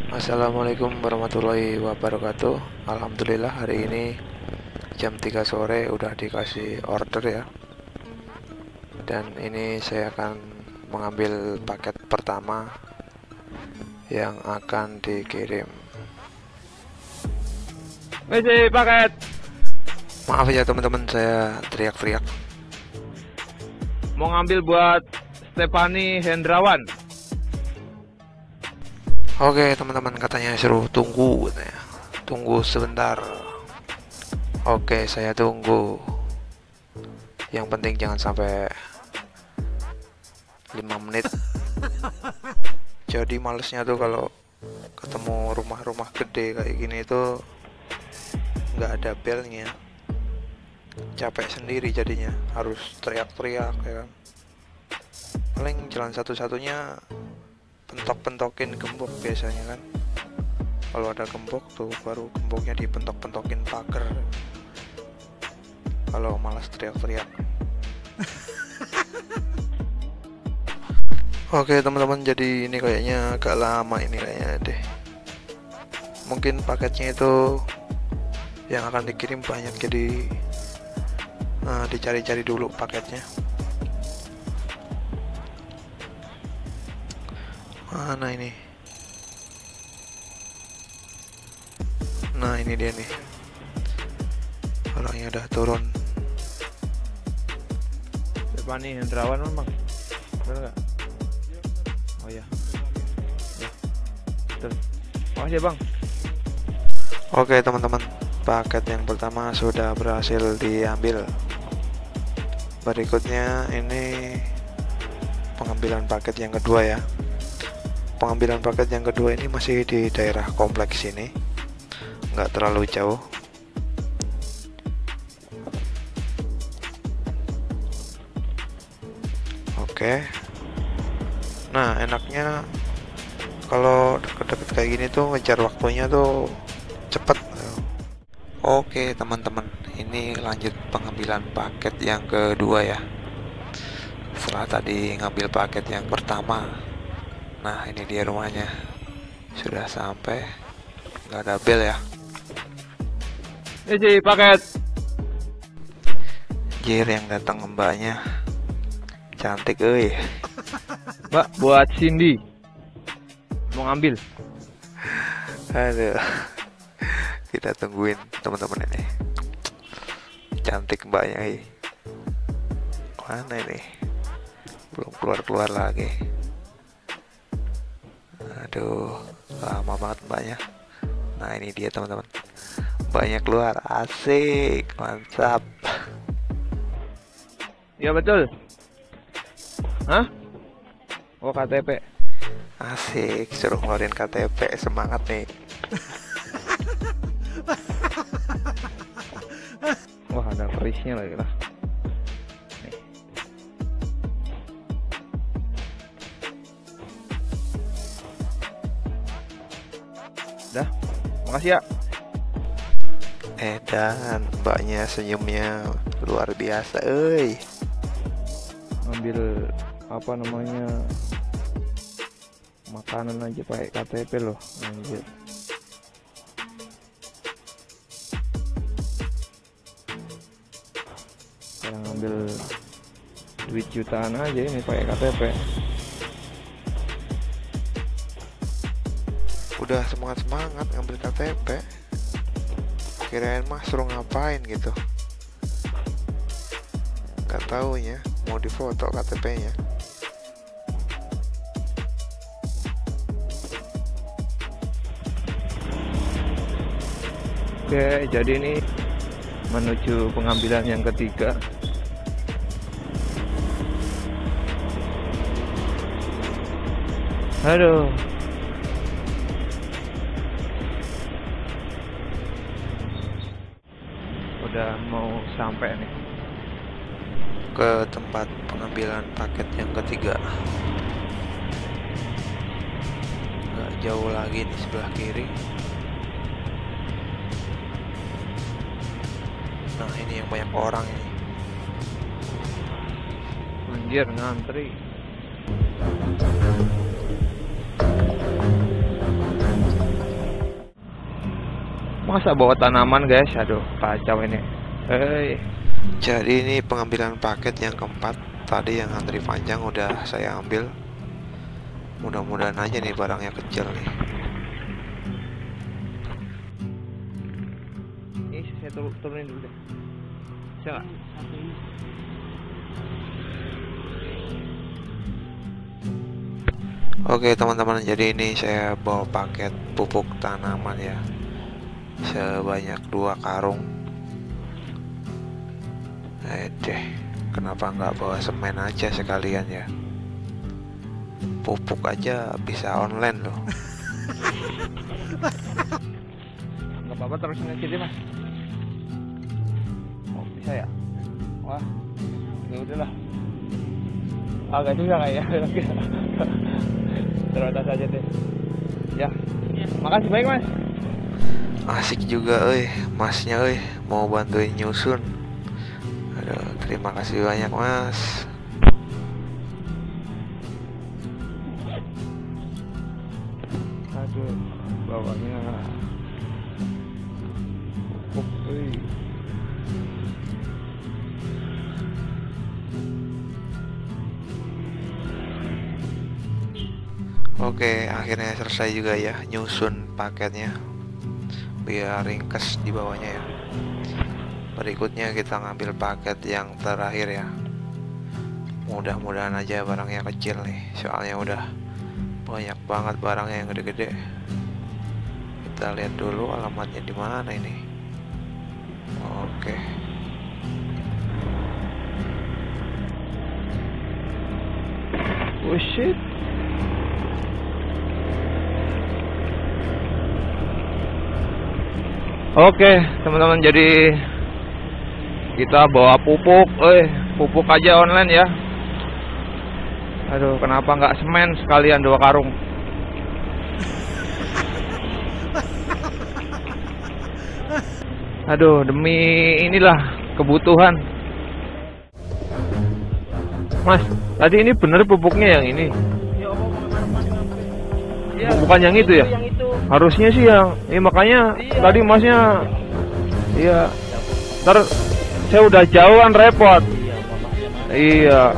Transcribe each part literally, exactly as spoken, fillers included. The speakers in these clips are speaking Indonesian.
Assalamualaikum warahmatullahi wabarakatuh. Alhamdulillah hari ini jam tiga sore udah dikasih order ya. Dan ini saya akan mengambil paket pertama yang akan dikirim. Isi paket. Maaf ya teman-teman, saya teriak-teriak. Mau ngambil buat Stefani Hendrawan. Oke teman-teman, katanya suruh tunggu katanya. Tunggu sebentar. Oke, saya tunggu. Yang penting jangan sampai lima menit. Jadi malesnya tuh kalau ketemu rumah-rumah gede kayak gini tuh nggak ada belnya. Capek sendiri jadinya, harus teriak-teriak ya kan. Paling jalan satu-satunya pentok-pentokin gembok biasanya kan. Kalau ada gembok tuh baru gemboknya dipentok-pentokin pagar. Kalau malas teriak-teriak. Oke teman-teman, jadi ini kayaknya agak lama ini kayaknya deh. Mungkin paketnya itu yang akan dikirim banyak, jadi nah, dicari-cari dulu paketnya. Mana ini? Nah ini dia nih, orangnya udah turun. Stefani Hendrawan memang. Bener gak? Oh ya. Ya. Betul. Makasih ya bang. Oke teman-teman, paket yang pertama sudah berhasil diambil. Berikutnya ini pengambilan paket yang kedua ya. Pengambilan paket yang kedua ini masih di daerah kompleks ini, nggak terlalu jauh. Oke. Nah enaknya kalau deket-deket kayak gini tuh ngejar waktunya tuh cepet. Oke teman-teman, ini lanjut pengambilan paket yang kedua ya. Setelah tadi ngambil paket yang pertama, nah ini dia rumahnya, sudah sampai, nggak ada bel ya. Isi paket. Jir, yang datang mbaknya cantik euy. Mbak buat Cindy. Mau ngambil. Aduh, kita tungguin teman-teman ini. Cantik mbaknya euy. Mana ini? Belum keluar-keluar lagi. Aduh, lama banget mbaknya. Nah ini dia teman-teman, mbaknya keluar. Asik, mantap. Ya betul. Hah? Oh K T P. Asik, suruh ngeluarin K T P, semangat nih. Wah ada kerisnya lagi lah. Nih. Dah, makasih ya. Eh dan mbaknya senyumnya luar biasa, euy. Ngambil apa namanya makanan aja pakai K T P loh, anjir. Sekarang ngambil duit jutaan aja ini pakai K T P. Udah semangat-semangat ngambil K T P, kirain mah suruh ngapain gitu. Gak taunya mau difoto K T P-nya. Oke, jadi ini menuju pengambilan yang ketiga. Aduh. Udah mau sampai nih Ke tempat pengambilan paket yang ketiga. Gak jauh lagi di sebelah kiri. Nah ini yang banyak orang ini. anjir ngantri. Masa bawa tanaman guys, aduh kacau ini. Hei. Jadi ini pengambilan paket yang keempat. Tadi yang antri panjang udah saya ambil. Mudah-mudahan aja nih barangnya kecil nih. Ini saya turun turunin dulu deh. Bisa nggak? Oke teman-teman, jadi ini saya bawa paket pupuk tanaman ya, sebanyak dua karung. Eh deh, kenapa nggak bawa semen aja sekalian ya? Pupuk aja bisa online loh. Nggak apa-apa, terusin aja deh mas. Oh bisa ya? Wah, ya udahlah. Agak susah kayaknya. Terbatas aja deh. Ya, makasih baik mas. Asik juga, eh masnya, eh mau bantuin nyusun. Aduh, terima kasih banyak mas. Aduh, bawahnya pupuk, eh. Oke, akhirnya selesai juga ya nyusun paketnya, biar ringkes di bawahnya ya. Berikutnya kita ngambil paket yang terakhir ya. Mudah-mudahan aja barangnya kecil nih, soalnya udah banyak banget barangnya yang gede-gede. Kita lihat dulu alamatnya di mana ini. Oke. Oh shit. Oke teman-teman, jadi kita bawa pupuk, eh pupuk aja online ya. Aduh, kenapa nggak semen sekalian dua karung? Aduh, demi inilah kebutuhan. Mas, tadi ini bener pupuknya yang ini? Bukan yang itu ya? Harusnya sih yang, ini makanya iya. Tadi masnya, iya. Ntar saya udah jauhan repot. Iya.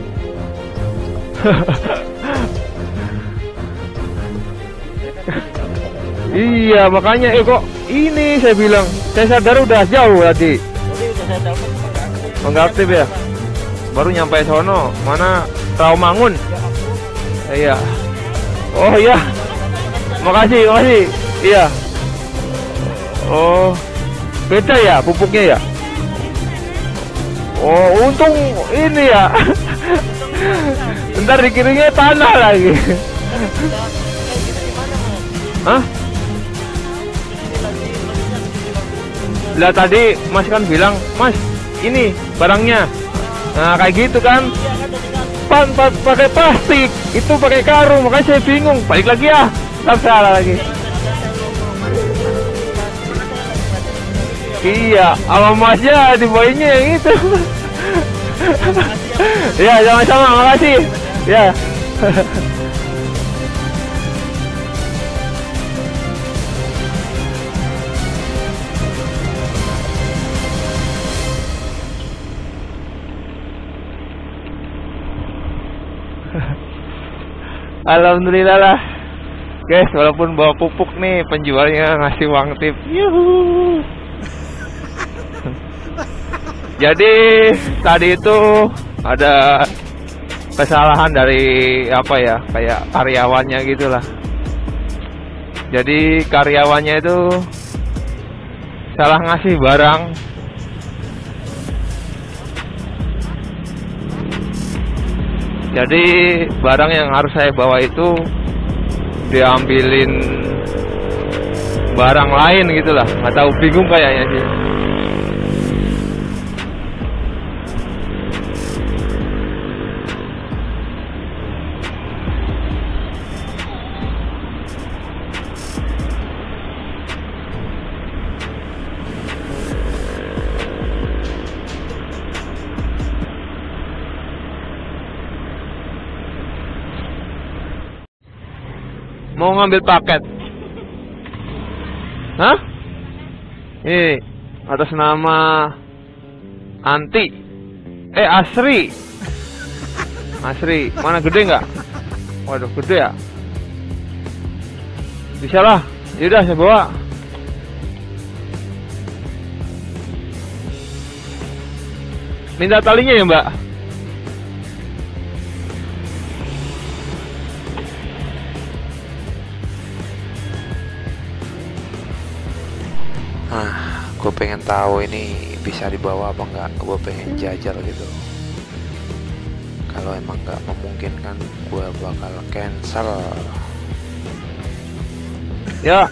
Iya makanya, eh kok ini saya bilang, saya sadar udah jauh tadi. Enggak aktif ya? Baru nyampe sono, mana Rawamangun? Iya. Oh iya. Makasih, makasih. Iya. Oh, beda ya pupuknya ya? Oh, untung ini ya. Ntar dikirimnya tanah lagi. Hah? Lah tadi Mas kan bilang, Mas, ini barangnya. Nah, kayak gitu kan? Pan, pan pakai plastik, itu pakai karung, makanya saya bingung. Balik lagi ya. Tak salah lagi. Iya, sama masnya dibawainnya yang itu. Ya, sama-sama, makasih. Ya. Alhamdulillah lah. Guys, walaupun bawa pupuk nih, penjualnya ngasih uang tip. Yuhu. Jadi tadi itu ada kesalahan dari apa ya, kayak karyawannya gitulah. Jadi karyawannya itu salah ngasih barang. Jadi barang yang harus saya bawa itu diambilin barang lain gitulah, nggak tahu, bingung kayaknya sih. Mau ngambil paket? Hah? Ini atas nama Anti. Eh Asri. Asri, mana gede nggak? Waduh, gede ya. Bisa lah. Yaudah saya bawa. Minta talinya ya Mbak. Nah, gue pengen tahu ini bisa dibawa apa enggak. Gue pengen jajal gitu. Kalau emang nggak memungkinkan, gue bakal cancel. Ya.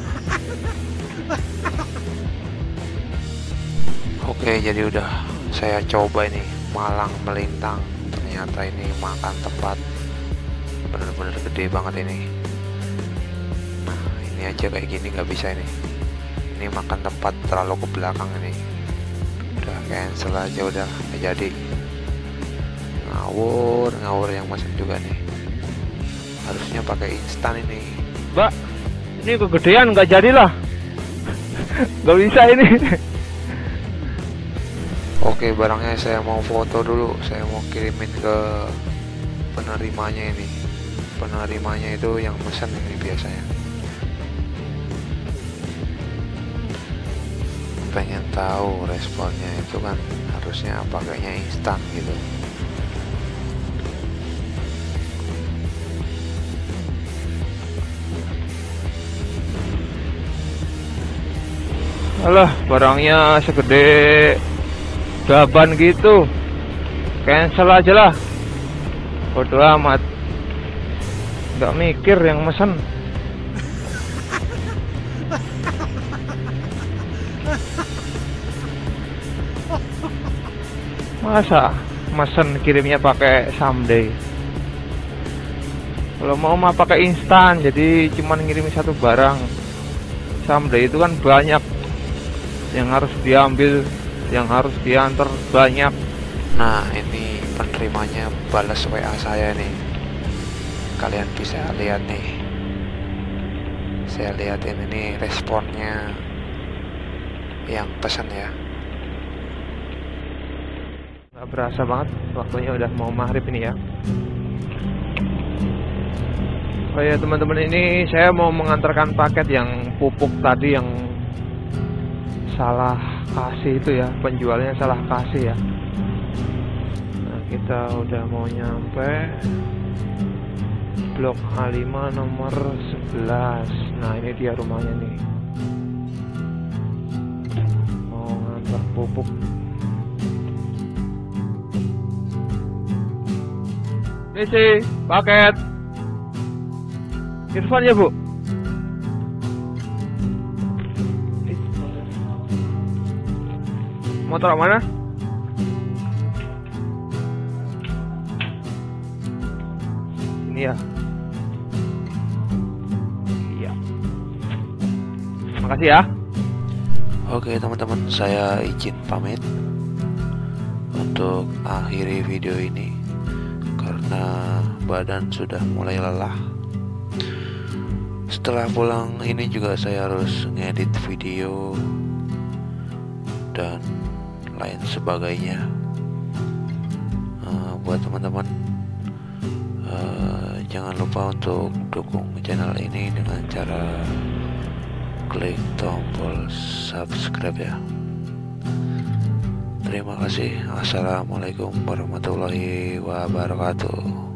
Oke, jadi udah saya coba ini malang melintang. Ternyata ini makan tempat bener-bener gede banget ini. Nah, ini aja kayak gini nggak bisa ini. Ini makan tempat terlalu ke belakang ini. Udah cancel aja, udah nggak jadi. Ngawur, ngawur yang mesen juga nih. Harusnya pakai instan ini. Mbak, ini kegedean nggak jadilah. Nggak bisa ini. Oke, barangnya saya mau foto dulu. Saya mau kirimin ke penerimanya ini. Penerimanya itu yang mesen ini biasanya. Pengen tahu responnya itu kan harusnya pakainya instan gitu. Alah, barangnya segede gaban gitu. Cancel aja lah. Bodo amat. Nggak mikir yang mesen. Masa mesen kirimnya pakai someday? Kalau mau mah pakai instan, jadi cuman ngirim satu barang. Someday itu kan banyak yang harus diambil, yang harus diantar banyak. Nah, ini penerimanya balas W A saya nih. Kalian bisa lihat nih. Saya lihatin ini responnya yang pesan ya. Gak berasa banget, waktunya udah mau maghrib ini ya. Oh ya teman-teman, ini saya mau mengantarkan paket yang pupuk tadi yang salah kasih itu ya, penjualnya salah kasih ya. Nah, kita udah mau nyampe Blok H lima nomor sebelas. Nah, ini dia rumahnya nih. Mau ngantar pupuk. Ini sih paket Irfan ya Bu. Motor mana? Ini ya. Iya. Makasih ya. Oke teman-teman, saya izin pamit untuk akhiri video ini karena badan sudah mulai lelah. Setelah pulang ini juga saya harus ngedit video dan lain sebagainya. Uh, buat teman-teman, uh, jangan lupa untuk dukung channel ini dengan cara klik tombol subscribe ya. Terima kasih. Assalamualaikum warahmatullahi wabarakatuh.